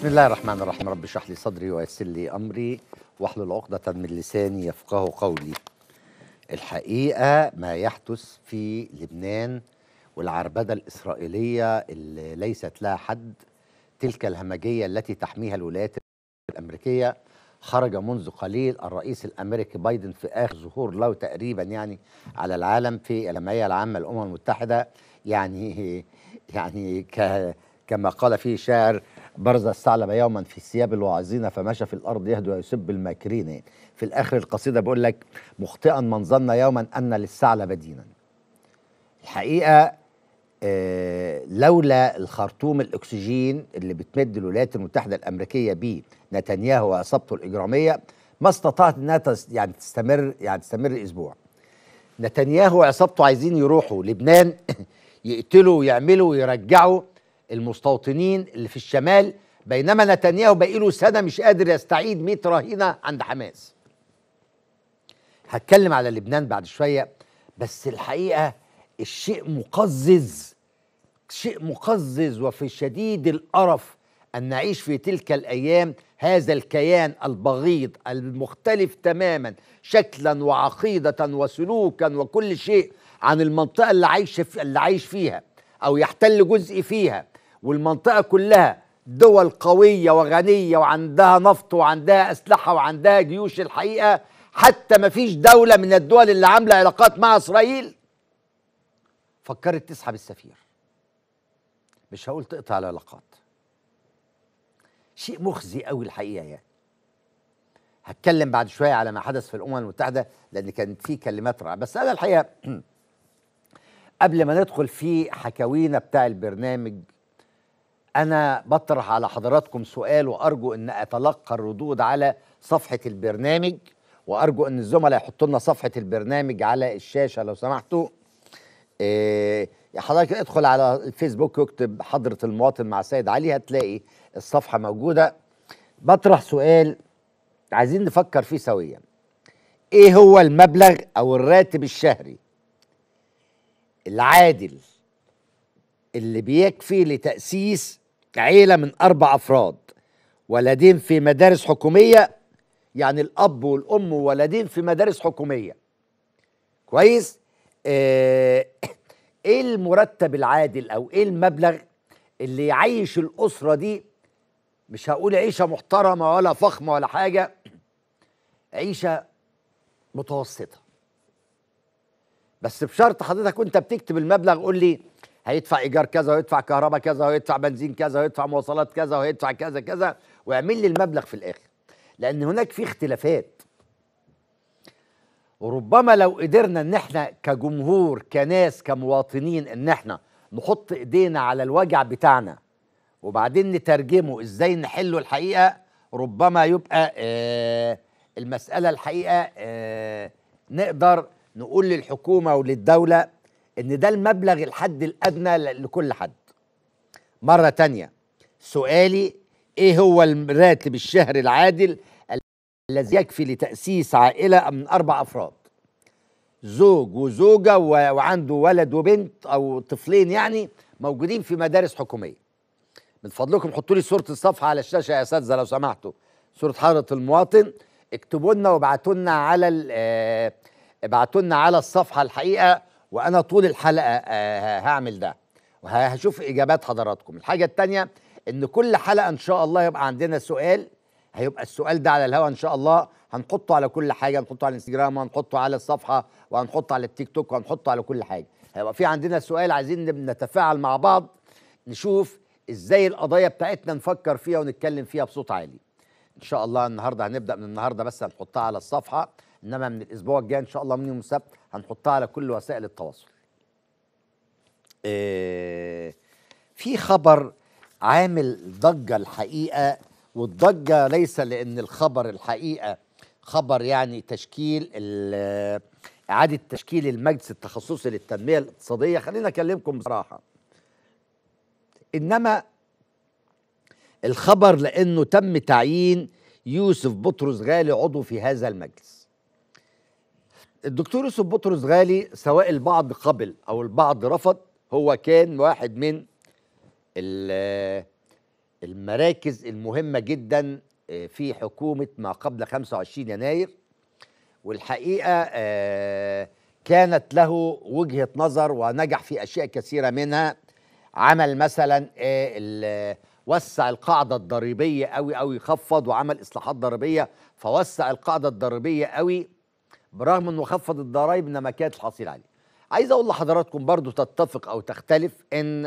بسم الله الرحمن الرحيم. رب اشرح لي صدري ويسر لي امري واحلل عقدة من لساني يفقهوا قولي. الحقيقة ما يحدث في لبنان والعربدة الإسرائيلية اللي ليست لها حد، تلك الهمجية التي تحميها الولايات الأمريكية. خرج منذ قليل الرئيس الأمريكي بايدن في آخر ظهور له تقريبا على العالم في الجمعية العامة للأمم المتحدة، يعني كما قال فيه شاعر: برز الثعلب يوما في ثياب الواعظين فمشى في الارض يهدو ويسب الماكرين. في الاخر القصيده بيقول لك: مخطئا من ظن يوما ان للثعلب دينا. الحقيقه لولا الخرطوم الاكسجين اللي بتمد الولايات المتحده الامريكيه بيه نتنياهو وعصابته الاجراميه ما استطاعت انها تستمر اسبوع. نتنياهو وعصابته عايزين يروحوا لبنان يقتلوا ويعملوا ويرجعوا المستوطنين اللي في الشمال، بينما نتنياهو بقي له سنه مش قادر يستعيد 100 رهينه عند حماس. هتكلم على لبنان بعد شويه، بس الحقيقه الشيء مقزز، شيء مقزز وفي شديد القرف ان نعيش في تلك الايام هذا الكيان البغيض المختلف تماما شكلا وعقيده وسلوكا وكل شيء عن المنطقه اللي عايش فيها او يحتل جزء فيها، والمنطقه كلها دول قويه وغنيه وعندها نفط وعندها اسلحه وعندها جيوش. الحقيقه حتى ما فيش دوله من الدول اللي عامله علاقات مع اسرائيل فكرت تسحب السفير، مش هقول تقطع العلاقات. شيء مخزي قوي الحقيقه. هتكلم بعد شويه على ما حدث في الامم المتحده لان كانت في كلمات رائعه، بس انا الحقيقه قبل ما ندخل في حكاوينا بتاع البرنامج انا بطرح على حضراتكم سؤال، وارجو ان اتلقى الردود على صفحه البرنامج، وارجو ان الزملاء يحطوا لنا صفحه البرنامج على الشاشه لو سمحتوا. حضرتك ادخل على الفيسبوك واكتب حضرة المواطن مع سيد علي هتلاقي الصفحة موجودة. بطرح سؤال عايزين نفكر فيه سويا: ايه هو المبلغ او الراتب الشهري العادل اللي بيكفي لتأسيس عيلة من 4 أفراد ولدين في مدارس حكومية، يعني الأب والأم وولدين في مدارس حكومية؟ كويس. ايه المرتب العادل او ايه المبلغ اللي يعيش الاسره دي؟ مش هقول عيشه محترمه ولا فخمه ولا حاجه، عيشه متوسطه، بس بشرط حضرتك وانت بتكتب المبلغ قول لي هيدفع ايجار كذا ويدفع كهرباء كذا ويدفع بنزين كذا ويدفع مواصلات كذا ويدفع كذا كذا، واعمل لي المبلغ في الاخر، لان هناك في اختلافات. وربما لو قدرنا ان احنا كجمهور كناس كمواطنين ان احنا نحط ايدينا على الوجع بتاعنا وبعدين نترجمه ازاي نحله، الحقيقة ربما يبقى المسألة الحقيقة نقدر نقول للحكومة وللدولة ان ده المبلغ الحد الادنى لكل حد. مرة تانية سؤالي: ايه هو الراتب الشهري العادل الذي يكفي لتأسيس عائلة من 4 أفراد، زوج وزوجة وعنده ولد وبنت أو طفلين يعني موجودين في مدارس حكومية؟ من فضلكم حطوا لي صورة الصفحة على الشاشة يا أساتذة لو سمحتوا، صورة حضرة المواطن، اكتبوا لنا وابعتوا لنا على الصفحة الحقيقة، وأنا طول الحلقة هعمل ده وهشوف إجابات حضراتكم. الحاجة التانية إن كل حلقة إن شاء الله يبقى عندنا سؤال، هيبقى السؤال ده على الهواء ان شاء الله، هنحطه على كل حاجه، هنحطه على الانستجرام وهنحطه على الصفحه وهنحطه على التيك توك وهنحطه على كل حاجه. هيبقى في عندنا سؤال عايزين نتفاعل مع بعض، نشوف ازاي القضايا بتاعتنا نفكر فيها ونتكلم فيها بصوت عالي. ان شاء الله النهارده هنبدا من النهارده بس هنحطها على الصفحه، انما من الاسبوع الجاي ان شاء الله من يوم السبت هنحطها على كل وسائل التواصل. في خبر عامل ضجه الحقيقه، والضجة ليس لأن الخبر الحقيقة خبر تشكيل إعادة تشكيل المجلس التخصصي للتنمية الاقتصادية، خلينا أكلمكم بصراحة، إنما الخبر لأنه تم تعيين يوسف بطرس غالي عضو في هذا المجلس. الدكتور يوسف بطرس غالي سواء البعض قبل أو البعض رفض، هو كان واحد من المراكز المهمة جدا في حكومة ما قبل 25 يناير، والحقيقة كانت له وجهة نظر ونجح في أشياء كثيرة منها. عمل مثلا وسع القاعدة الضريبية قوي أو يخفض، وعمل إصلاحات ضريبية فوسع القاعدة الضريبية قوي، برغم أنه خفض الضرائب إنما كانت الحصيلة عليه. عايز أقول لحضراتكم برضو تتفق أو تختلف إن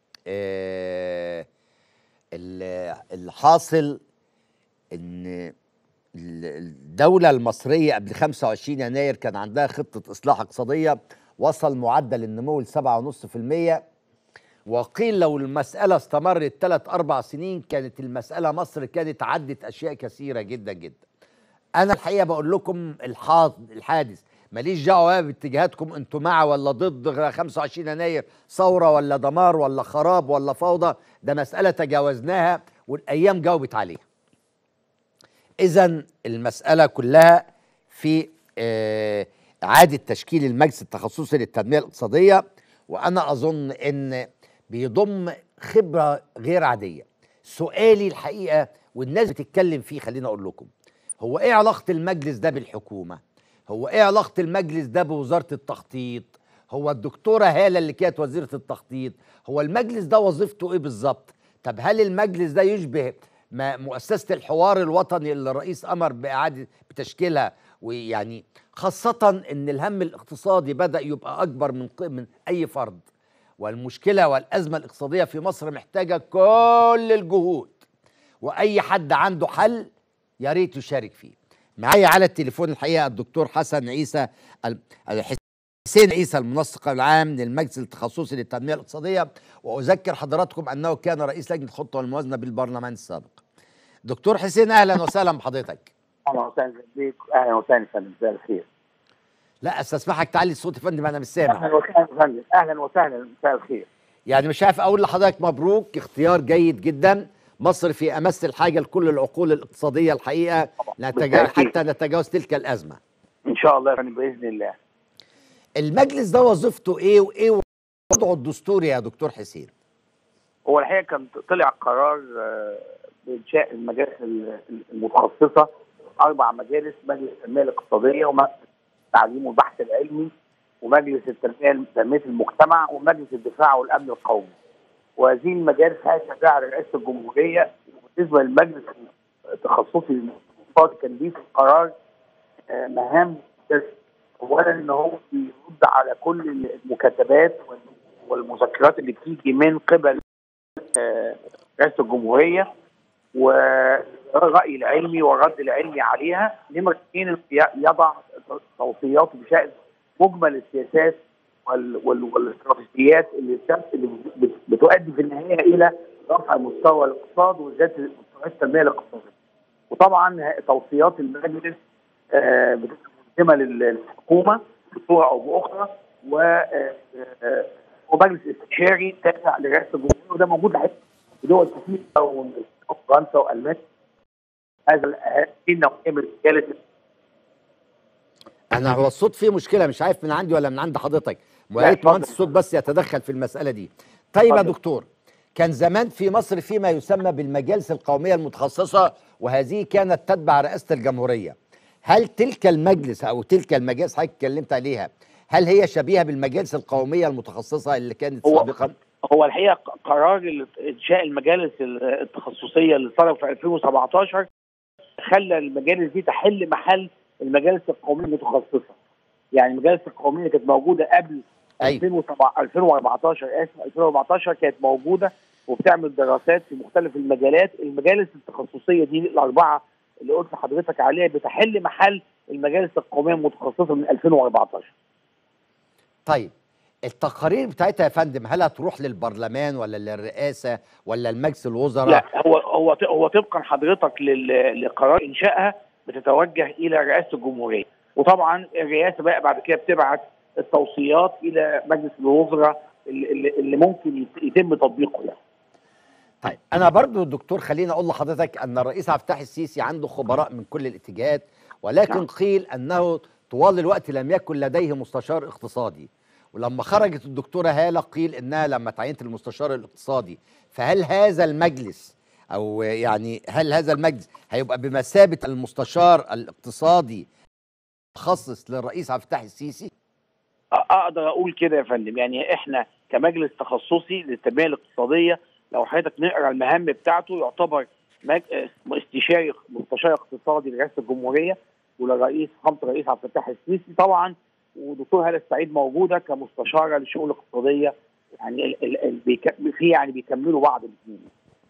الحاصل ان الدولة المصرية قبل 25 يناير كان عندها خطة إصلاح اقتصادية وصل معدل النمو ل 7.5%، وقيل لو المسألة استمرت 3-4 سنين كانت المسألة مصر كانت عدت أشياء كثيرة جدا جدا. أنا الحقيقة بقول لكم الحادث ماليش دعوة باتجاهاتكم، انتوا مع ولا ضد 25 يناير، ثورة ولا دمار ولا خراب ولا فوضى، ده مسألة تجاوزناها والأيام جاوبت عليها. إذن المسألة كلها في إعادة تشكيل المجلس التخصصي للتنمية الاقتصادية، وأنا أظن إن بيضم خبرة غير عادية. سؤالي الحقيقة والناس بتتكلم فيه، خليني أقول لكم، هو إيه علاقة المجلس ده بالحكومة؟ هو إيه علاقة المجلس ده بوزارة التخطيط؟ هو الدكتورة هالة اللي كانت وزيرة التخطيط، هو المجلس ده وظيفته إيه بالظبط؟ طب هل المجلس ده يشبه مؤسسة الحوار الوطني اللي الرئيس أمر بإعادة بتشكيلها؟ ويعني خاصة إن الهم الاقتصادي بدأ يبقى أكبر من أي فرد، والمشكلة والأزمة الاقتصادية في مصر محتاجة كل الجهود، وأي حد عنده حل يا ريت يشارك فيه. معايا على التليفون الحقيقة الدكتور حسين عيسى المنسق العام للمجلس التخصصي للتنمية الاقتصادية، وأذكر حضراتكم أنه كان رئيس لجنة الخطة والموازنة بالبرلمان السابق. دكتور حسين أهلا وسهلا بحضرتك. أهلا وسهلا بيك. أهلا وسهلا يا فندم، مساء الخير. لا استسمحك تعلي الصوت يا فندم، أنا مش سامع. أهلا وسهلا يا فندم، أهلا وسهلا، مساء الخير. يعني مش عارف أقول لحضرتك مبروك، اختيار جيد جدا. مصر في أمس الحاجة لكل العقول الاقتصادية الحقيقة حتى نتجاوز تلك الأزمة إن شاء الله يا فندم بإذن الله. المجلس ده وظيفته إيه وإيه وضعه الدستوري يا دكتور حسين؟ هو الحقيقة كان طلع قرار بإنشاء المجالس المتخصصة، 4 مجالس: مجلس التنمية الاقتصادية، ومجلس التعليم والبحث العلمي، ومجلس تنمية المجتمع، ومجلس الدفاع والأمن القومي. وهذه المجالس هتشجع رئاسة الجمهورية. بالنسبة للمجلس التخصصي الاقتصادي كان ليه في القرار مهام. اولا ان هو بيرد على كل المكاتبات والمذكرات اللي بتيجي من قبل رئاسه الجمهوريه، والراي العلمي والرد العلمي عليها. نمرة 2 يضع توصيات بشان مجمل السياسات والاستراتيجيات اللي بتؤدي في النهايه الى رفع مستوى الاقتصاد وزياده مستوى التنميه الاقتصاديه. وطبعا توصيات المجلس ملزمه للحكومه بصوره او باخرى، ومجلس استشاري تابع لرئاسه الجمهوريه، وده موجود في دول كثيره وفرنسا والمانيا. هذا النوعيه من المجالس. هو الصوت فيه مشكله، مش عارف من عندي ولا من عند حضرتك. يا ريت مهندس الصوت بس يتدخل في المساله دي. طيب يا دكتور، كان زمان في مصر فيما يسمى بالمجالس القوميه المتخصصه، وهذه كانت تتبع رئاسه الجمهوريه. هل تلك المجلس او تلك المجالس حضرتك اتكلمت عليها هل هي شبيهه بالمجالس القوميه المتخصصه اللي كانت سابقا؟ هو الحقيقه قرار انشاء المجالس التخصصيه اللي صدر في 2017 خلى المجالس دي تحل محل المجالس القوميه المتخصصه. يعني المجالس القوميه اللي كانت موجوده قبل 2014 كانت موجوده وبتعمل دراسات في مختلف المجالات. المجالس التخصصيه دي الاربعه اللي قلت لحضرتك عليها بتحل محل المجالس القوميه المتخصصه من 2014. طيب التقارير بتاعتها يا فندم هل هتروح للبرلمان ولا للرئاسه ولا لمجلس الوزراء؟ لا، هو طبقا حضرتك لقرار انشائها بتتوجه الى رئاسه الجمهوريه، وطبعا الرئاسه بقى بعد كده بتبعت التوصيات الى مجلس الوزراء اللي ممكن يتم تطبيقه يعني. طيب انا برضو دكتور خليني اقول لحضرتك ان الرئيس عبد الفتاح السيسي عنده خبراء من كل الاتجاهات، ولكن قيل انه طوال الوقت لم يكن لديه مستشار اقتصادي، ولما خرجت الدكتوره هاله قيل انها لما تعينت المستشار الاقتصادي. فهل هذا المجلس او يعني هل هذا المجلس هيبقى بمثابه المستشار الاقتصادي متخصص للرئيس عبد الفتاح السيسي؟ اقدر اقول كده يا فندم. يعني احنا كمجلس تخصصي للتنميه الاقتصاديه، لو حضرتك نقرا المهام بتاعته، يعتبر مستشار اقتصادي لرئاسه الجمهوريه وللرئيس فخامه الرئيس عبد الفتاح السيسي طبعا، ودكتور هاله السعيد موجوده كمستشاره للشؤون الاقتصاديه. يعني يعني بيكملوا بعض الاثنين.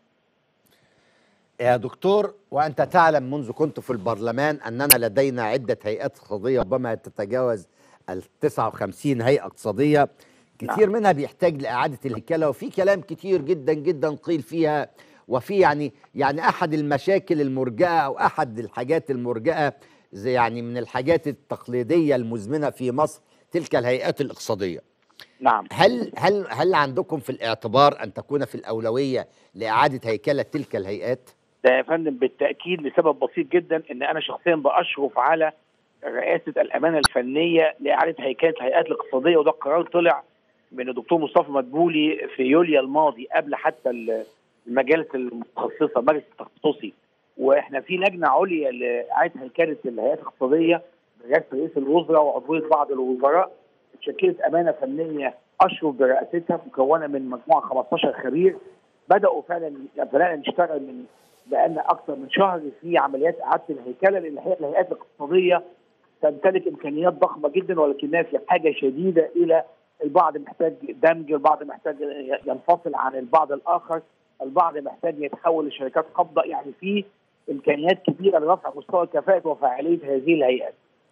يا دكتور، وأنت تعلم منذ كنت في البرلمان أننا لدينا عدة هيئات اقتصادية ربما تتجاوز ال 59 هيئة اقتصادية، كتير منها بيحتاج لإعادة الهيكلة، وفي كلام كتير جدا جدا قيل فيها، وفي يعني أحد المشاكل المرجئة أو أحد الحاجات المرجئة زي يعني من الحاجات التقليدية المزمنة في مصر تلك الهيئات الاقتصادية. نعم. هل عندكم في الاعتبار أن تكون في الأولوية لإعادة هيكلة تلك الهيئات؟ ده يا فندم بالتأكيد لسبب بسيط جدا، إن أنا شخصيا بأشرف على رئاسة الأمانة الفنية لإعادة هيكلة الهيئات الاقتصادية، وده قرار طلع من الدكتور مصطفى مدبولي في يوليو الماضي قبل حتى المجالس المتخصصة، المجلس التخصصي. وإحنا في لجنة عليا لإعادة هيكلة الهيئات الاقتصادية برئاسة رئيس الوزراء وعضوية بعض الوزراء، اتشكلت أمانة فنية أشرف برئاستها مكونة من مجموعة 15 خبير. بدأوا فعلا نشتغل من بقالنا أكثر من شهر في عمليات إعادة الهيكلة، لأن الهيئات الاقتصادية تمتلك إمكانيات ضخمة جدا، ولكنها في حاجة شديدة إلى البعض محتاج دمج، البعض محتاج ينفصل عن البعض الآخر، البعض محتاج يتحول لشركات قابضة. يعني في إمكانيات كبيرة لرفع مستوى كفاءة وفاعلية هذه الهيئات.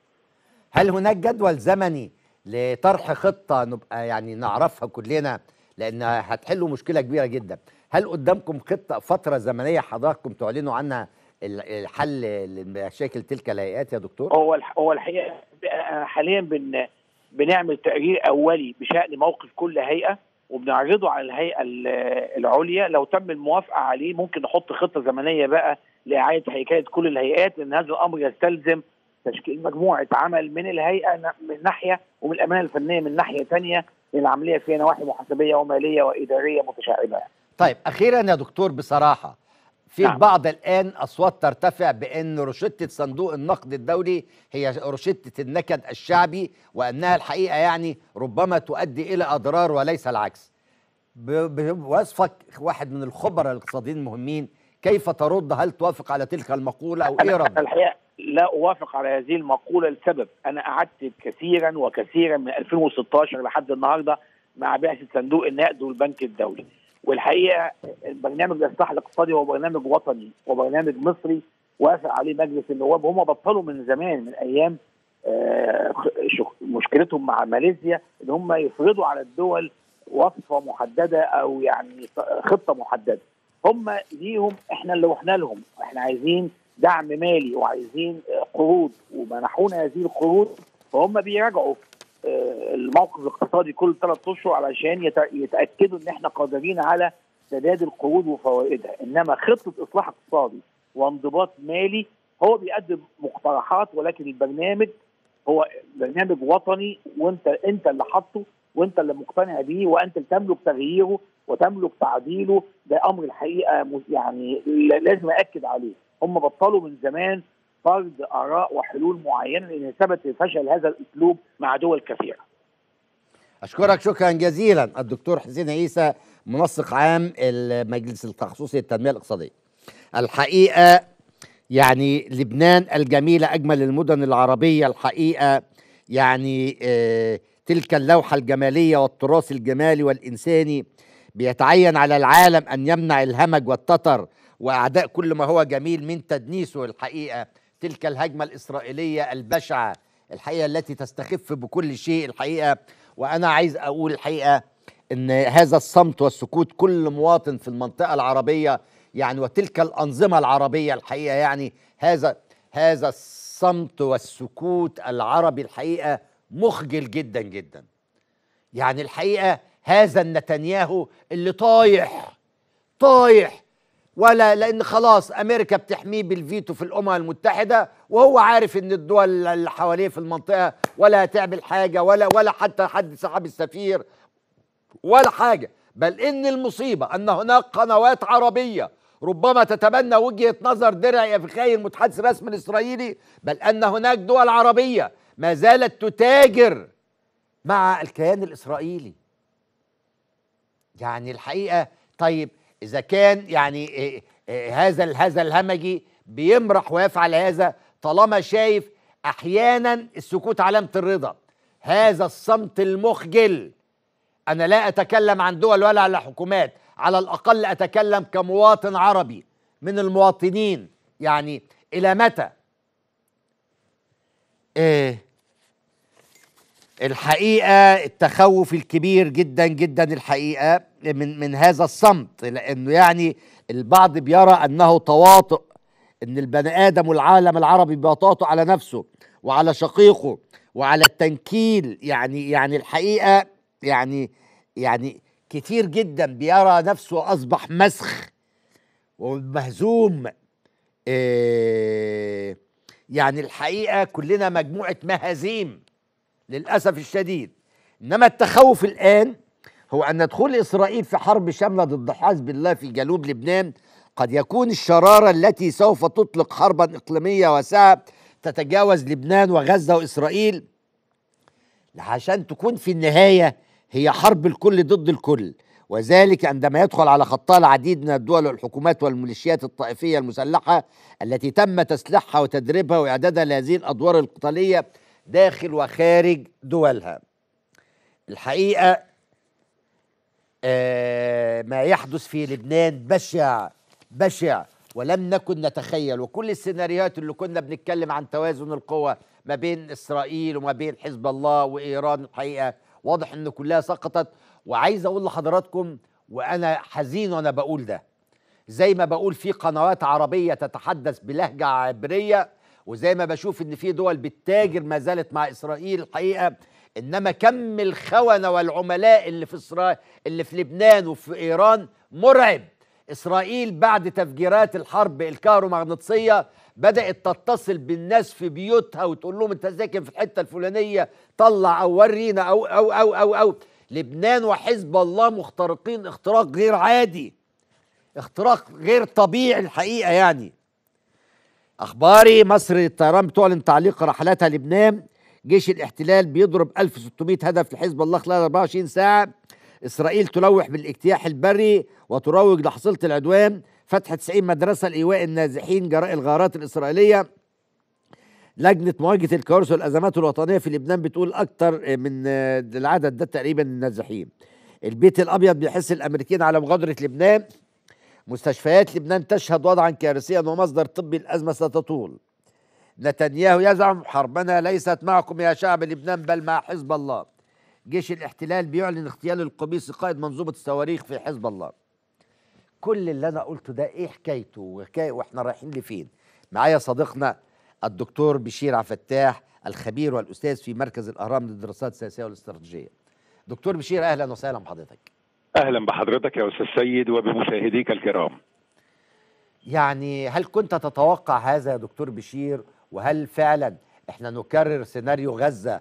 هل هناك جدول زمني لطرح خطة نبقى يعني نعرفها كلنا، لأنها هتحلوا مشكلة كبيرة جدا؟ هل قدامكم خطة فترة زمنية حضراتكم تعلنوا عنها الحل لمشاكل تلك الهيئات يا دكتور؟ هو الحقيقة حاليا بنعمل تقرير أولي بشأن موقف كل هيئة، وبنعرضه على الهيئة العليا. لو تم الموافقة عليه ممكن نحط خطة زمنية بقى لإعادة هيكلة كل الهيئات، لأن هذا الأمر يستلزم تشكيل مجموعة عمل من الهيئة من ناحية، ومن الأمانة الفنية من ناحية ثانية، لأن العملية فيها نواحي محاسبية ومالية وإدارية متشعبة. طيب أخيرا يا دكتور، بصراحة في البعض الآن أصوات ترتفع بأن روشتة صندوق النقد الدولي هي روشتة النكد الشعبي، وأنها الحقيقة يعني ربما تؤدي إلى أضرار وليس العكس. بوصفك واحد من الخبراء الاقتصاديين المهمين، كيف ترد؟ هل توافق على تلك المقولة أو إيه ردك؟ الحقيقة لا أوافق على هذه المقولة لسبب. أنا قعدت كثيرا وكثيرا من 2016 لحد النهاردة مع بعثة صندوق النقد والبنك الدولي، والحقيقة برنامج الإصلاح الاقتصادي هو برنامج وطني وبرنامج مصري وافق عليه مجلس النواب، وهم بطلوا من زمان، من أيام مشكلتهم مع ماليزيا ان هم يفرضوا على الدول وصفة محددة أو يعني خطة محددة. هم ليهم، احنا اللي رحنا لهم، احنا عايزين دعم مالي وعايزين قروض ومنحونا هذه القروض، فهم بيراجعوا الموقف الاقتصادي كل 3 اشهر علشان يتاكدوا ان احنا قادرين على سداد القروض وفوائدها. انما خطه اصلاح اقتصادي وانضباط مالي هو بيقدم مقترحات، ولكن البرنامج هو برنامج وطني، انت اللي حاطه وانت اللي مقتنع بيه وانت اللي تملك تغييره وتملك تعديله. ده امر الحقيقه يعني لازم اكد عليه. هم بطلوا من زمان فرض اراء وحلول معينه، لان ثبت فشل هذا الاسلوب مع دول كثيره. اشكرك شكرا جزيلا الدكتور حسين عيسى، منسق عام المجلس التخصصي للتنميه الاقتصاديه. الحقيقه يعني لبنان الجميله اجمل المدن العربيه، الحقيقه يعني تلك اللوحه الجماليه والتراث الجمالي والانساني بيتعين على العالم ان يمنع الهمج والتتر واعداء كل ما هو جميل من تدنيسه. الحقيقه تلك الهجمه الاسرائيليه البشعه الحقيقه التي تستخف بكل شيء الحقيقه. وانا عايز اقول الحقيقه ان هذا الصمت والسكوت كل مواطن في المنطقه العربيه يعني وتلك الانظمه العربيه الحقيقه يعني هذا الصمت والسكوت العربي الحقيقه مخجل جدا جدا. يعني الحقيقه هذا النتنياهو اللي طايح ولا لان خلاص امريكا بتحميه بالفيتو في الامم المتحده، وهو عارف ان الدول اللي حواليه في المنطقه ولا هتعمل حاجه ولا حتى حد سحب السفير ولا حاجه، بل ان المصيبه ان هناك قنوات عربيه ربما تتبنى وجهة نظر درع أفخاي المتحدث الرسمي الإسرائيلي، بل أن هناك دول عربية ما زالت تتاجر مع الكيان الإسرائيلي. يعني الحقيقة طيب إذا كان يعني هذا الهمجي بيمرح ويفعل هذا، طالما شايف أحيانا السكوت علامة الرضا، هذا الصمت المخجل. أنا لا أتكلم عن دول ولا على حكومات، على الأقل أتكلم كمواطن عربي من المواطنين. يعني إلى متى؟ الحقيقة التخوف الكبير جدا جدا الحقيقة من هذا الصمت، لأنه يعني البعض بيرى أنه تواطؤ، أن البني آدم والعالم العربي بيتواطؤ على نفسه وعلى شقيقه وعلى التنكيل. يعني الحقيقة يعني كتير جدا بيرى نفسه أصبح مسخ ومهزوم. يعني الحقيقة كلنا مجموعة مهازيم للأسف الشديد. إنما التخوف الآن هو أن دخول إسرائيل في حرب شاملة ضد حزب الله في جنوب لبنان قد يكون الشرارة التي سوف تطلق حربا إقليمية واسعة تتجاوز لبنان وغزة وإسرائيل، عشان تكون في النهاية هي حرب الكل ضد الكل، وذلك عندما يدخل على خطها العديد من الدول والحكومات والميليشيات الطائفية المسلحة التي تم تسليحها وتدريبها وإعدادها لهذه الأدوار القتالية داخل وخارج دولها. الحقيقة ما يحدث في لبنان بشع بشع، ولم نكن نتخيل. وكل السيناريوهات اللي كنا بنتكلم عن توازن القوى ما بين إسرائيل وما بين حزب الله وإيران، الحقيقة واضح أن كلها سقطت. وعايز أقول لحضراتكم، وأنا حزين وأنا بقول ده، زي ما بقول في قنوات عربية تتحدث بلهجة عبرية، وزي ما بشوف ان في دول بتتاجر ما زالت مع اسرائيل الحقيقه، انما كم الخونه والعملاء اللي في لبنان وفي ايران مرعب. اسرائيل بعد تفجيرات الحرب الكهرومغناطيسيه بدات تتصل بالناس في بيوتها وتقول لهم انت ساكن في الحته الفلانيه، طلع او ورينا او لبنان وحزب الله مخترقين اختراق غير عادي، اختراق غير طبيعي الحقيقه. يعني أخباري مصر للطيران بتعلن تعليق رحلاتها لبنان. جيش الاحتلال بيضرب 1600 هدف لحزب الله خلال 24 ساعة. إسرائيل تلوح بالاجتياح البري وتروج لحصيلة العدوان. فتح 90 مدرسة لإيواء النازحين جراء الغارات الإسرائيلية. لجنة مواجهة الكوارث والأزمات الوطنية في لبنان بتقول أكتر من العدد ده تقريبا النازحين. البيت الأبيض بيحث الأمريكيين على مغادرة لبنان. مستشفيات لبنان تشهد وضعا كارثيا ومصدر طبي الأزمة ستطول. نتنياهو يزعم حربنا ليست معكم يا شعب لبنان بل مع حزب الله. جيش الاحتلال بيعلن اغتيال القبيسي قائد منظومة الصواريخ في حزب الله. كل اللي أنا قلته ده إيه حكايته وإحنا رايحين لفين؟ معايا صديقنا الدكتور بشير عبد الفتاح الخبير والأستاذ في مركز الأهرام للدراسات السياسية والاستراتيجية. دكتور بشير أهلا وسهلا بحضرتك. أهلا بحضرتك يا أستاذ سيد وبمشاهديك الكرام. يعني هل كنت تتوقع هذا يا دكتور بشير؟ وهل فعلا احنا نكرر سيناريو غزة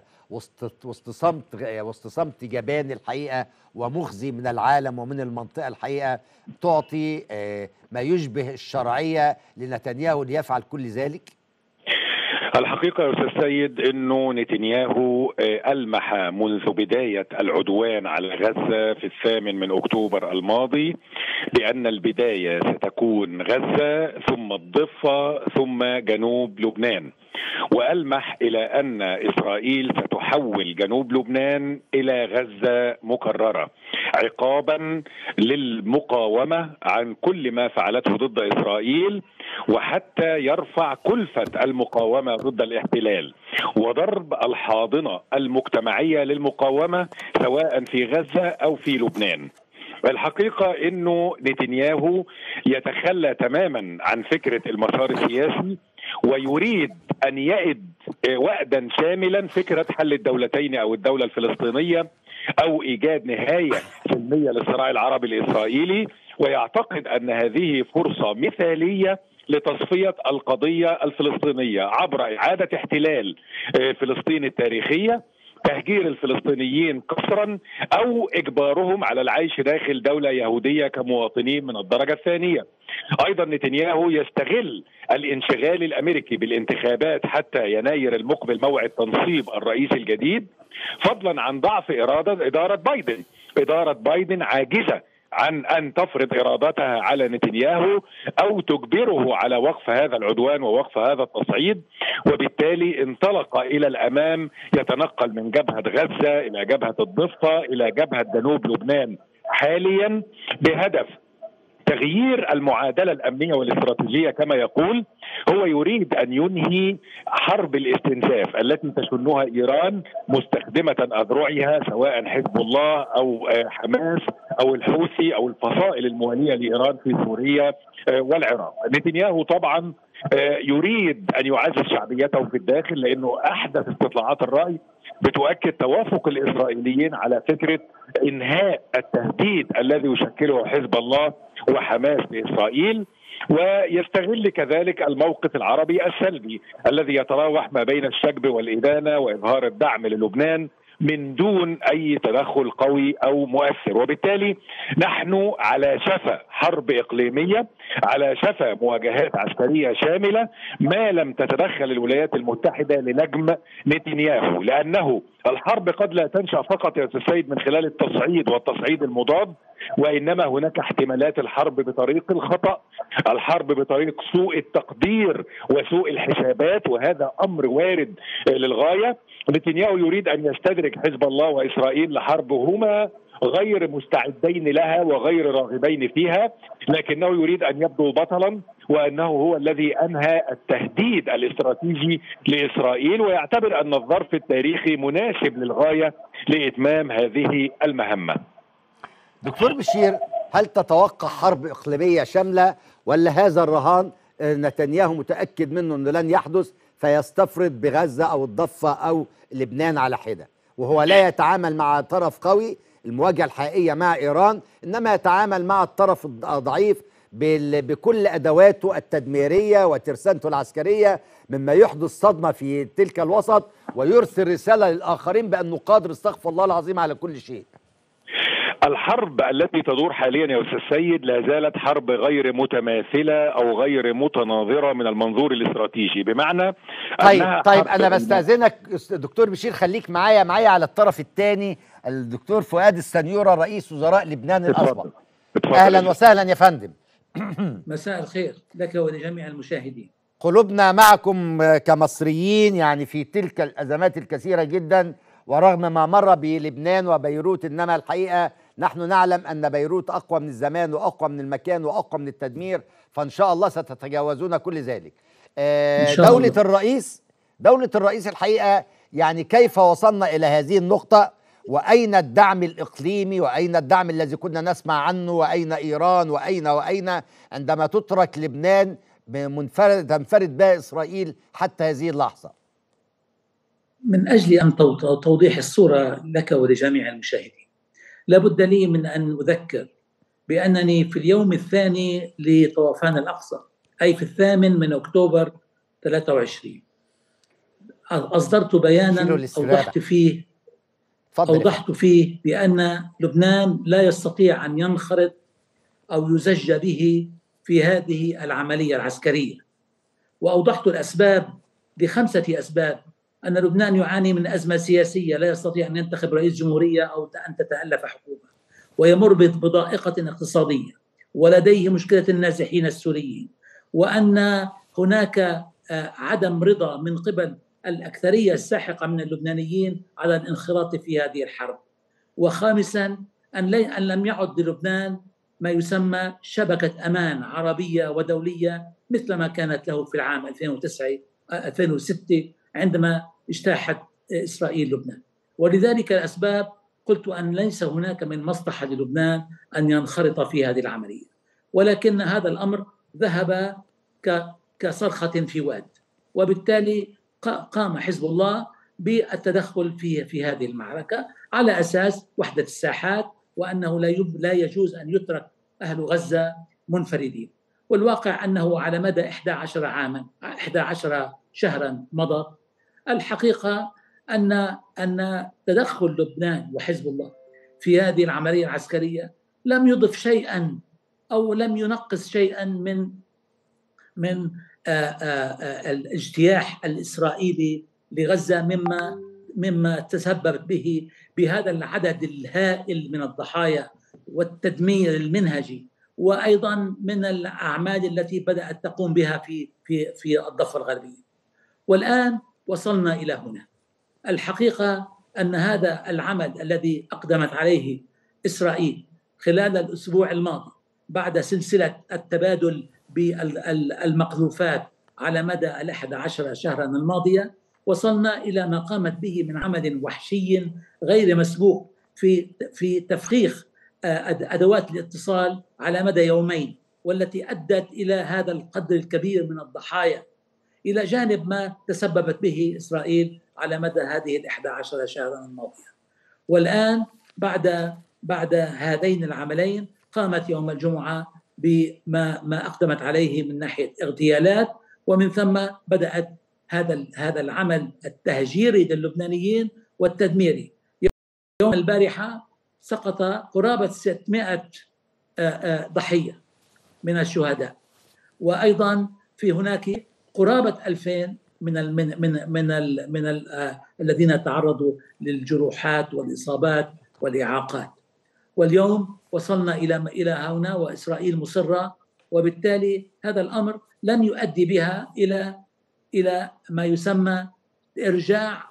وسط صمت جبان الحقيقة ومخزي من العالم ومن المنطقة الحقيقة تعطي ما يشبه الشرعية لنتنياهو ليفعل كل ذلك؟ الحقيقة يا أستاذ سيد أنه نتنياهو ألمح منذ بداية العدوان على غزة في 8 أكتوبر الماضي بأن البداية ستكون غزة ثم الضفة ثم جنوب لبنان، وألمح إلى أن إسرائيل ستحول جنوب لبنان إلى غزة مكررة عقابا للمقاومة عن كل ما فعلته ضد إسرائيل، وحتى يرفع كلفة المقاومة ضد الاحتلال وضرب الحاضنة المجتمعية للمقاومة سواء في غزة أو في لبنان. الحقيقة أنه نتنياهو يتخلى تماما عن فكرة المسار السياسي ويريد أن يئد وأدا شاملا فكرة حل الدولتين أو الدولة الفلسطينية أو إيجاد نهاية سلمية للصراع العربي الإسرائيلي، ويعتقد أن هذه فرصة مثالية لتصفية القضية الفلسطينية عبر إعادة احتلال فلسطين التاريخية تهجير الفلسطينيين قسرا أو إجبارهم على العيش داخل دولة يهودية كمواطنين من الدرجة الثانية. أيضا نتنياهو يستغل الانشغال الأمريكي بالانتخابات حتى يناير المقبل، موعد تنصيب الرئيس الجديد، فضلا عن ضعف إدارة بايدن. إدارة بايدن عاجزة عن أن تفرض إرادتها على نتنياهو أو تجبره على وقف هذا العدوان ووقف هذا التصعيد، وبالتالي انطلق إلى الأمام، يتنقل من جبهة غزة إلى جبهة الضفة إلى جبهة جنوب لبنان حاليا، بهدف تغيير المعادلة الأمنية والاستراتيجية. كما يقول، هو يريد أن ينهي حرب الاستنزاف التي تشنها إيران مستخدمة أذرعها، سواء حزب الله أو حماس أو الحوثي أو الفصائل الموالية لإيران في سوريا والعراق. نتنياهو طبعا يريد أن يعزز شعبيته في الداخل، لأنه أحدث استطلاعات الرأي بتؤكد توافق الإسرائيليين على فكرة إنهاء التهديد الذي يشكله حزب الله وحماس بإسرائيل، ويستغل كذلك الموقف العربي السلبي الذي يتراوح ما بين الشجب والإدانة وإظهار الدعم للبنان من دون أي تدخل قوي أو مؤثر. وبالتالي نحن على شفا حرب إقليمية، على شفا مواجهات عسكرية شاملة، ما لم تتدخل الولايات المتحدة لنجم نتنياهو، لأنه الحرب قد لا تنشأ فقط يا أستاذ سيد من خلال التصعيد والتصعيد المضاد، وإنما هناك احتمالات الحرب بطريق الخطأ، الحرب بطريق سوء التقدير وسوء الحسابات، وهذا أمر وارد للغاية. نتنياهو يريد أن يستدرك حزب الله وإسرائيل لحرب هما غير مستعدين لها وغير راغبين فيها، لكنه يريد أن يبدو بطلا، وأنه هو الذي أنهى التهديد الاستراتيجي لإسرائيل، ويعتبر أن الظرف التاريخي مناسب للغاية لإتمام هذه المهمة. دكتور بشير، هل تتوقع حرب إقليمية شاملة، ولا هذا الرهان نتنياهو متأكد منه أنه لن يحدث فيستفرد بغزة أو الضفة أو لبنان على حدة، وهو لا يتعامل مع طرف قوي المواجهة الحقيقية مع إيران، إنما يتعامل مع الطرف الضعيف بكل أدواته التدميرية وترسانته العسكرية، مما يحدث صدمة في تلك الوسط ويرسل رسالة للآخرين بأنه قادر، استغفر الله العظيم، على كل شيء. الحرب التي تدور حاليا يا أستاذ سيد لا زالت حرب غير متماثلة أو غير متناظرة من المنظور الاستراتيجي، بمعنى طيب أنا بستأذنك دكتور بشير، خليك معايا على الطرف الثاني، الدكتور فؤاد السنيورة رئيس وزراء لبنان الأسبق. أهلا وسهلا يا فندم. مساء الخير لك ولجميع المشاهدين. قلوبنا معكم كمصريين يعني في تلك الأزمات الكثيرة جدا، ورغم ما مر بلبنان وبيروت، إنما الحقيقة نحن نعلم أن بيروت أقوى من الزمان وأقوى من المكان وأقوى من التدمير، فإن شاء الله ستتجاوزون كل ذلك. دولة الرئيس الحقيقة، يعني كيف وصلنا إلى هذه النقطة؟ وأين الدعم الإقليمي؟ وأين الدعم الذي كنا نسمع عنه؟ وأين إيران؟ وأين عندما تترك لبنان تنفرد بها إسرائيل حتى هذه اللحظة؟ من أجل أن توضيح الصورة لك ولجميع المشاهدين، لابد لي من أن أذكر بأنني في اليوم الثاني لطوفان الأقصى، أي في 8 أكتوبر 23، أصدرت بيانا أوضحت فيه بأن لبنان لا يستطيع أن ينخرط أو يزج به في هذه العملية العسكرية، وأوضحت الأسباب ل5 أسباب. أن لبنان يعاني من أزمة سياسية، لا يستطيع أن ينتخب رئيس جمهورية أو أن تتألف حكومة، ويمر بضائقة اقتصادية، ولديه مشكلة النازحين السوريين، وأن هناك عدم رضا من قبل الأكثرية الساحقة من اللبنانيين على الانخراط في هذه الحرب. وخامساً أن لم يعد للبنان ما يسمى شبكة أمان عربية ودولية مثل ما كانت له في العام 2006 عندما اجتاحت إسرائيل لبنان. ولذلك الأسباب قلت أن ليس هناك من مصلحة للبنان أن ينخرط في هذه العملية، ولكن هذا الأمر ذهب كصرخة في واد، وبالتالي قام حزب الله بالتدخل في هذه المعركة على أساس وحدة الساحات، وأنه لا يجوز أن يترك أهل غزة منفردين. والواقع أنه على مدى 11 شهرا مضت، الحقيقة أن تدخل لبنان وحزب الله في هذه العملية العسكرية لم يضف شيئا أو لم ينقص شيئا من الاجتياح الإسرائيلي لغزة مما تسببت به بهذا العدد الهائل من الضحايا والتدمير المنهجي، وأيضا من الأعمال التي بدأت تقوم بها في الضفة الغربية. والآن وصلنا إلى هنا. الحقيقة أن هذا العمل الذي أقدمت عليه إسرائيل خلال الأسبوع الماضي بعد سلسلة التبادل بالمقذوفات على مدى 11 شهرا الماضية، وصلنا إلى ما قامت به من عمل وحشي غير مسبوق في تفخيخ أدوات الاتصال على مدى يومين، والتي أدت إلى هذا القدر الكبير من الضحايا، إلى جانب ما تسببت به إسرائيل على مدى هذه 11 شهرا الماضية. والآن بعد هذين العملين قامت يوم الجمعة بما أقدمت عليه من ناحية اغتيالات، ومن ثم بدأت هذا العمل التهجيري للبنانيين والتدميري. يوم البارحة سقط قرابة 600 ضحية من الشهداء، وأيضا في هناك قرابة 2000 من الذين تعرضوا للجروحات والإصابات والإعاقات. واليوم وصلنا إلى هنا، وإسرائيل مصرة، وبالتالي هذا الأمر لن يؤدي بها إلى ما يسمى إرجاع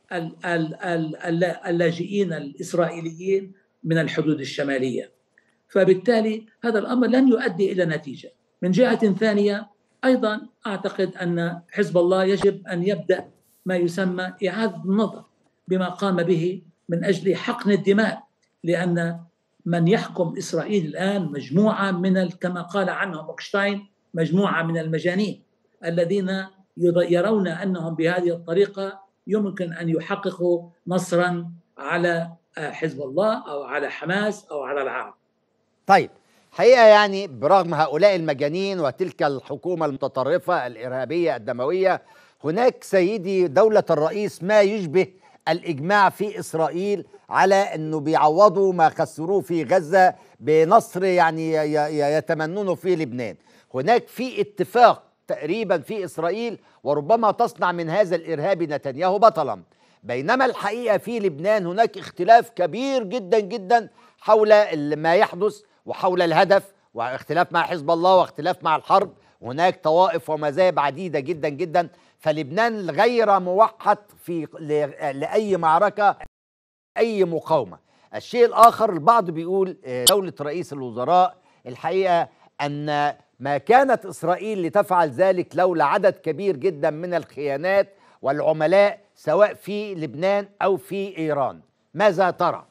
اللاجئين الإسرائيليين من الحدود الشمالية. فبالتالي هذا الأمر لن يؤدي إلى نتيجة. من جهة ثانية أيضا أعتقد أن حزب الله يجب أن يبدأ ما يسمى إعادة النظر بما قام به من أجل حقن الدماء، لأن من يحكم إسرائيل الآن مجموعة كما قال عنهم أوكشتاين، مجموعة من المجانين الذين يرون أنهم بهذه الطريقة يمكن أن يحققوا نصرا على حزب الله أو على حماس أو على العرب. طيب، حقيقة يعني برغم هؤلاء المجانين وتلك الحكومة المتطرفة الإرهابية الدموية، هناك سيدي دولة الرئيس ما يشبه الإجماع في إسرائيل على أنه بيعوضوا ما خسروه في غزة بنصر يعني يتمنونه في لبنان. هناك في اتفاق تقريبا في إسرائيل، وربما تصنع من هذا الإرهابي نتنياهو بطلا، بينما الحقيقة في لبنان هناك اختلاف كبير جدا جدا حول ما يحدث وحول الهدف، واختلاف مع حزب الله واختلاف مع الحرب. هناك طوائف ومذاهب عديدة جدا جدا، فلبنان غير موحد لأي معركة، أي مقاومة. الشيء الآخر، البعض بيقول دولة رئيس الوزراء الحقيقة أن ما كانت إسرائيل لتفعل ذلك لولا عدد كبير جدا من الخيانات والعملاء سواء في لبنان أو في إيران. ماذا ترى؟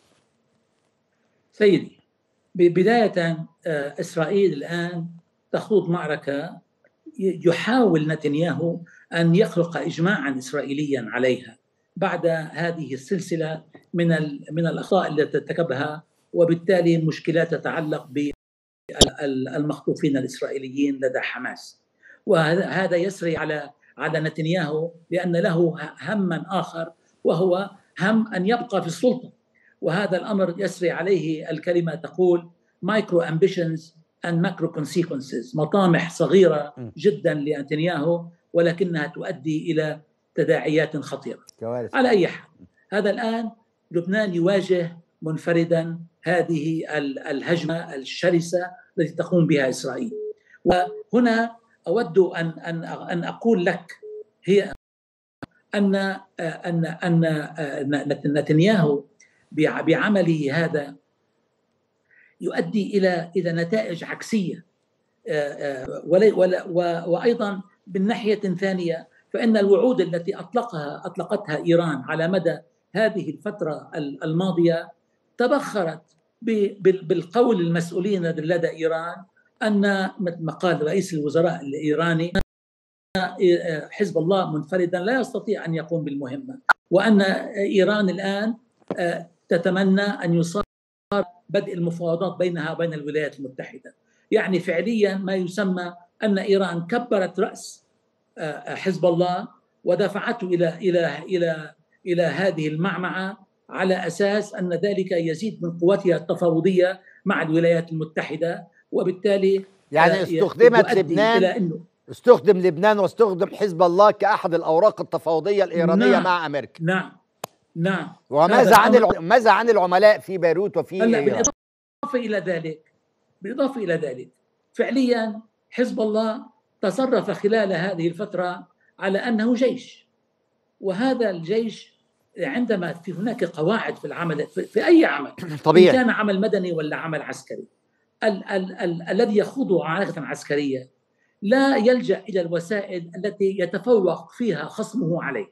سيدي، بداية إسرائيل الآن تخوض معركة يحاول نتنياهو أن يخلق إجماعا إسرائيليا عليها بعد هذه السلسلة من الأخطاء التي ارتكبها، وبالتالي مشكلات تتعلق بالمخطوفين الإسرائيليين لدى حماس. وهذا يسري على نتنياهو لأن له هما آخر، وهو هم أن يبقى في السلطة. وهذا الأمر يسري عليه الكلمة تقول micro ambitions and macro consequences، مطامح صغيرة جدا لنتنياهو ولكنها تؤدي إلى تداعيات خطيرة. على أي حال، هذا الآن لبنان يواجه منفردا هذه الهجمة الشرسة التي تقوم بها إسرائيل. وهنا أود أن أقول لك هي أن نتنياهو بعمله هذا يؤدي إلى نتائج عكسية. وأيضا من ناحية ثانية فإن الوعود التي أطلقتها إيران على مدى هذه الفترة الماضية تبخرت بالقول المسؤولين لدى إيران أن مثل ما قال رئيس الوزراء الإيراني حزب الله منفردا لا يستطيع أن يقوم بالمهمة، وأن إيران الآن تتمنى أن يصار بدء المفاوضات بينها وبين الولايات المتحدة. يعني فعليا ما يسمى أن إيران كبرت رأس حزب الله ودفعته إلى هذه المعمعة على أساس أن ذلك يزيد من قوتها التفاوضية مع الولايات المتحدة، وبالتالي يعني استخدمت يؤدي إلى لبنان، أنه استخدم لبنان واستخدم حزب الله كأحد الأوراق التفاوضية الإيرانية نعم مع أمريكا. نعم نعم. وماذا عن ماذا عن العملاء في بيروت وفي هلا بالإضافة إلى ذلك فعليا حزب الله تصرف خلال هذه الفترة على أنه جيش، وهذا الجيش عندما في هناك قواعد في العمل في أي عمل طبيعي، إن كان عمل مدني ولا عمل عسكري، الذي يخوض معركة عسكرية لا يلجأ إلى الوسائل التي يتفوق فيها خصمه عليه.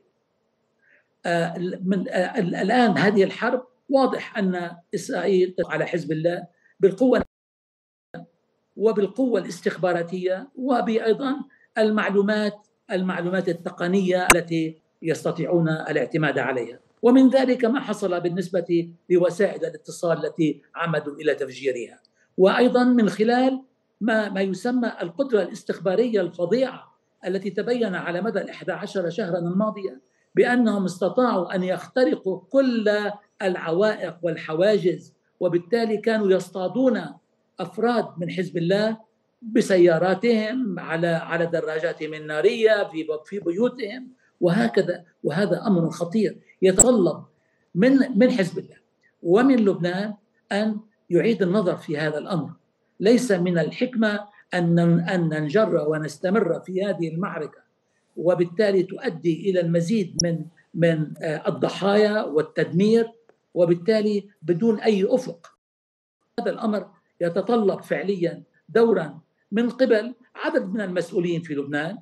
الآن هذه الحرب واضح أن إسرائيل على حزب الله بالقوة وبالقوة الاستخباراتية وبأيضا المعلومات التقنية التي يستطيعون الاعتماد عليها، ومن ذلك ما حصل بالنسبة لوسائل الاتصال التي عمدوا إلى تفجيرها، وأيضا من خلال ما يسمى القدرة الاستخبارية الفظيعة التي تبين على مدى 11 شهرا الماضية بأنهم استطاعوا أن يخترقوا كل العوائق والحواجز، وبالتالي كانوا يصطادون أفراد من حزب الله بسياراتهم على دراجاتهم النارية في بيوتهم وهكذا. وهذا أمر خطير يتطلب من حزب الله ومن لبنان أن يعيد النظر في هذا الأمر. ليس من الحكمة أن ننجر ونستمر في هذه المعركة وبالتالي تؤدي إلى المزيد من الضحايا والتدمير، وبالتالي بدون أي أفق. هذا الأمر يتطلب فعليا دورا من قبل عدد من المسؤولين في لبنان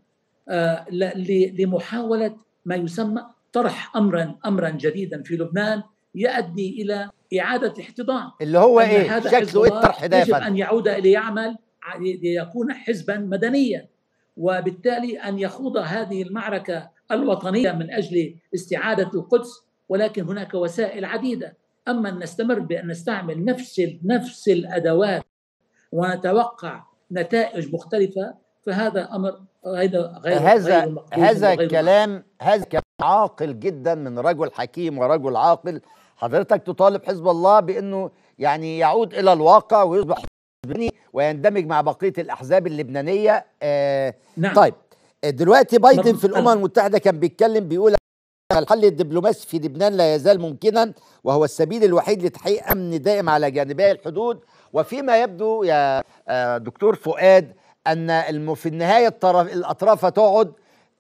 لمحاولة ما يسمى طرح أمرا جديدا في لبنان يؤدي إلى إعادة الاحتضان، اللي هو إيه؟ شكله إيه الطرح ده؟ يجب أن يعود ليعمل ليكون حزبا مدنيا، وبالتالي أن يخوض هذه المعركة الوطنية من أجل استعادة القدس، ولكن هناك وسائل عديدة. أما أن نستمر بأن نستعمل نفس الأدوات ونتوقع نتائج مختلفة فهذا أمر هذا كلام عاقل جدا من رجل حكيم ورجل عاقل. حضرتك تطالب حزب الله بأنه يعني يعود إلى الواقع ويصبح لبناني ويندمج مع بقية الأحزاب اللبنانية. نعم. طيب دلوقتي بايدن في الأمم المتحدة كان بيتكلم بيقول الحل الدبلوماسي في لبنان لا يزال ممكنا وهو السبيل الوحيد لتحقيق أمن دائم على جانبي الحدود. وفيما يبدو يا دكتور فؤاد أن في النهاية الأطراف تقعد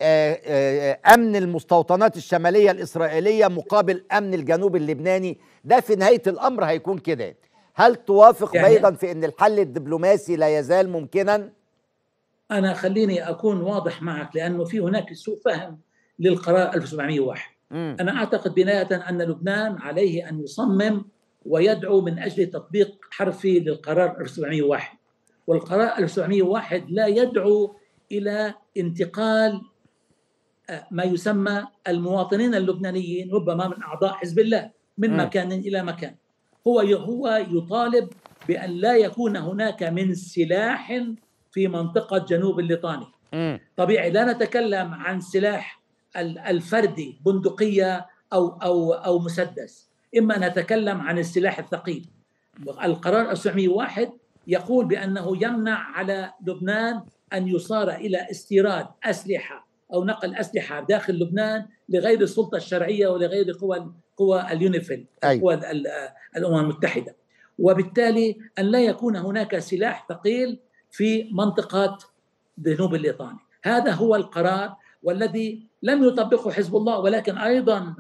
أمن المستوطنات الشمالية الإسرائيلية مقابل أمن الجنوب اللبناني. ده في نهاية الأمر هيكون كده. هل توافق بايدن في أن الحل الدبلوماسي لا يزال ممكنا؟ أنا خليني أكون واضح معك لأنه في هناك سوء فهم للقرار 1701. أنا أعتقد بناية أن لبنان عليه أن يصمم ويدعو من أجل تطبيق حرفي للقرار 1701، والقرار 1701 لا يدعو إلى انتقال ما يسمى المواطنين اللبنانيين ربما من أعضاء حزب الله من مكان إلى مكان. هو يطالب بأن لا يكون هناك من سلاح في منطقة جنوب الليطاني. طبيعي لا نتكلم عن سلاح الفردي بندقية أو مسدس، إما نتكلم عن السلاح الثقيل. القرار 1701 يقول بأنه يمنع على لبنان أن يصار إلى استيراد أسلحة أو نقل أسلحة داخل لبنان لغير السلطة الشرعية ولغير قوى اليونيفيل، قوى الأمم المتحدة، وبالتالي أن لا يكون هناك سلاح ثقيل في منطقة جنوب الليطاني. هذا هو القرار والذي لم يطبقه حزب الله، ولكن أيضا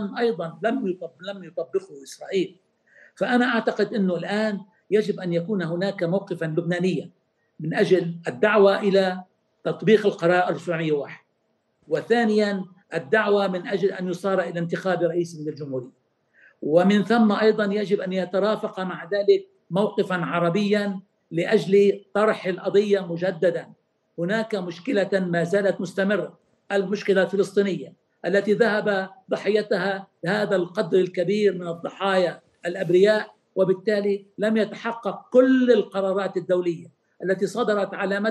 لم يطبقه إسرائيل. فأنا أعتقد أنه الآن يجب أن يكون هناك موقفا لبنانيا من أجل الدعوة إلى تطبيق القرار 1701، وثانيا الدعوة من أجل أن يصار إلى انتخاب رئيس من الجمهورية، ومن ثم أيضا يجب أن يترافق مع ذلك موقفا عربيا لأجل طرح القضية مجددا. هناك مشكلة ما زالت مستمرة، المشكلة الفلسطينية التي ذهب ضحيتها هذا القدر الكبير من الضحايا الأبرياء، وبالتالي لم يتحقق كل القرارات الدولية التي صدرت على مدى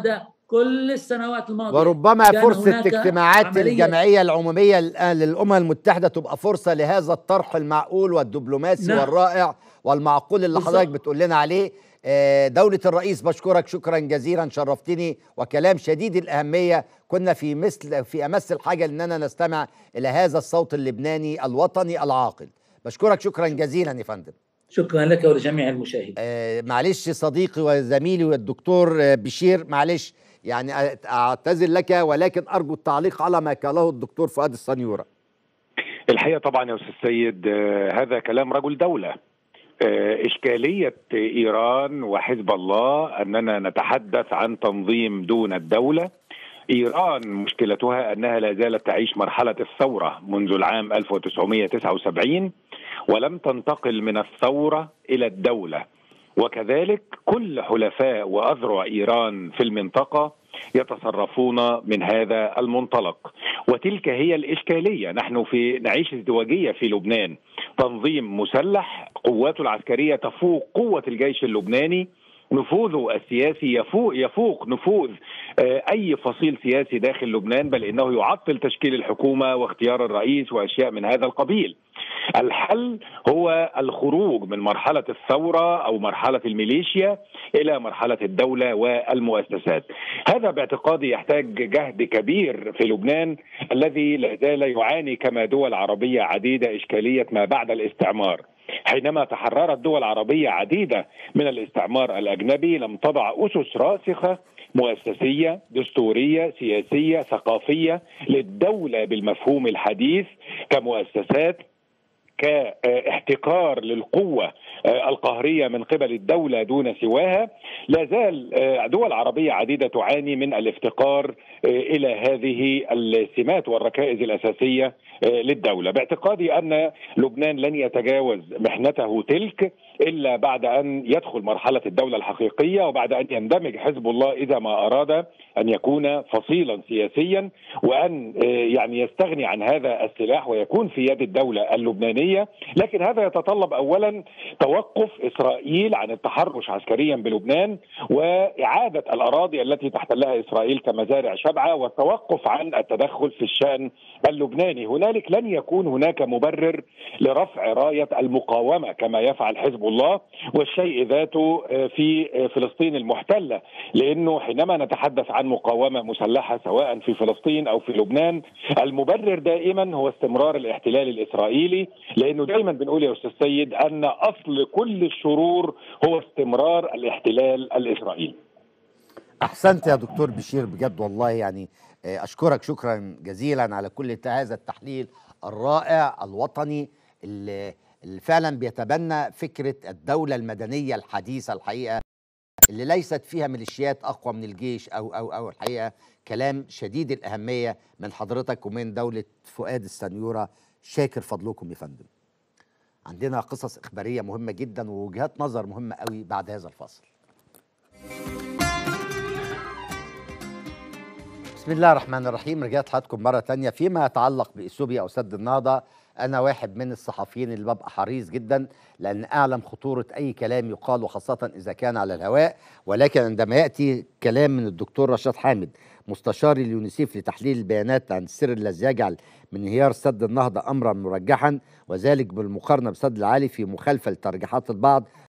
كل السنوات الماضية وربما كان فرصة هناك اجتماعات عملية. الجمعية العمومية للأمم المتحدة تبقى فرصة لهذا الطرح المعقول والدبلوماسي نعم. والرائع والمعقول اللي بالظبط. حضرتك بتقول لنا عليه. دولة الرئيس بشكرك شكرا جزيلا، شرفتني وكلام شديد الأهمية. كنا في أمس الحاجة لأننا نستمع إلى هذا الصوت اللبناني الوطني العاقل. بشكرك شكرا جزيلا يا فندم. شكرا لك ولجميع المشاهدين. معلش صديقي وزميلي والدكتور بشير، معلش يعني أعتذر لك، ولكن أرجو التعليق على ما قاله الدكتور فؤاد السنيورة. الحقيقة طبعا يا أستاذ سيد هذا كلام رجل دولة. إشكالية إيران وحزب الله أننا نتحدث عن تنظيم دون الدولة. إيران مشكلتها أنها لا زالت تعيش مرحلة الثورة منذ العام 1979 ولم تنتقل من الثورة إلى الدولة، وكذلك كل حلفاء وأذرع إيران في المنطقة يتصرفون من هذا المنطلق، وتلك هي الإشكالية. نحن نعيش ازدواجية في لبنان، تنظيم مسلح قواته العسكرية تفوق قوة الجيش اللبناني، نفوذه السياسي يفوق نفوذ أي فصيل سياسي داخل لبنان، بل إنه يعطل تشكيل الحكومة واختيار الرئيس وأشياء من هذا القبيل. الحل هو الخروج من مرحلة الثورة أو مرحلة الميليشيا إلى مرحلة الدولة والمؤسسات. هذا باعتقادي يحتاج جهد كبير في لبنان الذي لا زال يعاني كما دول عربية عديدة إشكالية ما بعد الاستعمار. حينما تحررت دول عربية عديدة من الاستعمار الأجنبي لم تضع أسس راسخة مؤسسية دستورية سياسية ثقافية للدولة بالمفهوم الحديث كمؤسسات، كاحتكار للقوة القهرية من قبل الدولة دون سواها. لا زال دول عربية عديدة تعاني من الافتقار إلى هذه السمات والركائز الأساسية للدولة. باعتقادي أن لبنان لن يتجاوز محنته تلك إلا بعد أن يدخل مرحلة الدولة الحقيقية، وبعد أن يندمج حزب الله إذا ما أراد أن يكون فصيلا سياسيا، وأن يعني يستغني عن هذا السلاح ويكون في يد الدولة اللبنانية. لكن هذا يتطلب أولا توقف إسرائيل عن التحرش عسكريا بلبنان، وإعادة الأراضي التي تحتلها إسرائيل كمزارع شبعة، والتوقف عن التدخل في الشأن اللبناني. هنالك لن يكون هناك مبرر لرفع راية المقاومة كما يفعل حزب الله والشيء ذاته في فلسطين المحتلة، لأنه حينما نتحدث عن مقاومة مسلحة سواء في فلسطين أو في لبنان البرر دائما هو استمرار الاحتلال الإسرائيلي، لأنه دائما بنقول يا أستاذ سيد أن أصل كل الشرور هو استمرار الاحتلال الإسرائيلي. أحسنت يا دكتور بشير بجد والله، يعني أشكرك شكرا جزيلا على كل هذا التحليل الرائع الوطني اللي فعلا بيتبنى فكرة الدولة المدنية الحديثة الحقيقة، اللي ليست فيها ميليشيات أقوى من الجيش أو الحقيقة كلام شديد الأهمية من حضرتك ومن دولة فؤاد السنيورة. شاكر فضلكم يا فندم. عندنا قصص إخبارية مهمة جدا ووجهات نظر مهمة قوي بعد هذا الفاصل. بسم الله الرحمن الرحيم. رجعت حضراتكم مرة تانية. فيما يتعلق بإثيوبيا أو سد النهضة، أنا واحد من الصحفيين اللي ببقى حريص جدا لأن أعلم خطورة أي كلام يقال وخاصة إذا كان على الهواء، ولكن عندما يأتي كلام من الدكتور رشاد حامد مستشاري اليونيسيف لتحليل البيانات عن السر الذي يجعل من انهيار سد النهضة أمرا مرجحا، وذلك بالمقارنة بالسد العالي في مخالفة لترجيحات البعض